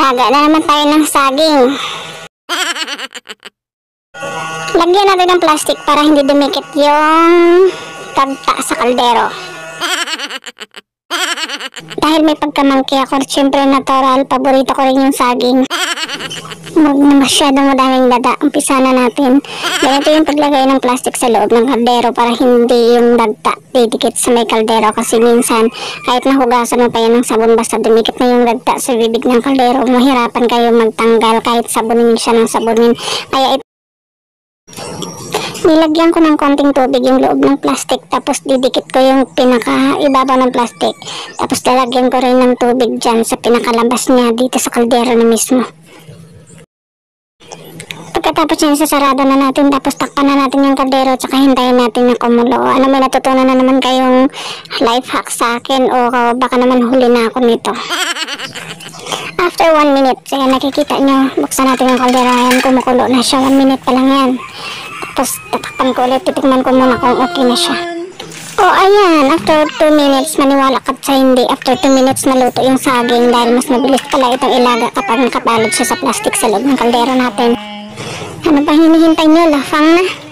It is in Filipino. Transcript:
Maglaga na naman tayo ng saging. Lagyan natin ng plastic para hindi dumikit yung tagta sa kaldero. Dahil may pagkamangki ako, syempre natural, paborito ko rin yung saging. Huwag na masyadong madaming dada. Umpisa na natin. Ganito yung paglagay ng plastic sa loob ng kaldero para hindi yung dagta didikit sa may kaldero. Kasi minsan, kahit nahugasan mo pa yan ng sabon, basta dumikit na yung dagta sa bibig ng kaldero, mahirapan kayo magtanggal kahit sabunin siya ng sabunin. Kaya nilagyan ko ng konting tubig yung loob ng plastic, tapos didikit ko yung pinaka-ibabaw ng plastic, tapos lalagyan ko rin ng tubig dyan sa pinakalabas niya dito sa kaldero na mismo. Pagkatapos yan, sasarado na natin, tapos takpan na natin yung kaldero, tsaka hintayin natin na kumulo. Ano, may natutunan na naman kayong life hack sa akin, o baka naman huli na ako nito. After 1 minute, ayan, nakikita nyo, buksan natin yung kaldero, ayan, kumukulo na siya. 1 minute pa lang yan. Tapos tatakpan ko ulit, titikman ko muna kung okay na siya. O ayan, after 2 minutes, maniwala ka sa hindi, after 2 minutes naluto yung saging, dahil mas mabilis pala itong ilaga kapag nakabalot siya sa plastic sa loob ng kaldero natin. Ano ba hinihintay nyo? Lafang na.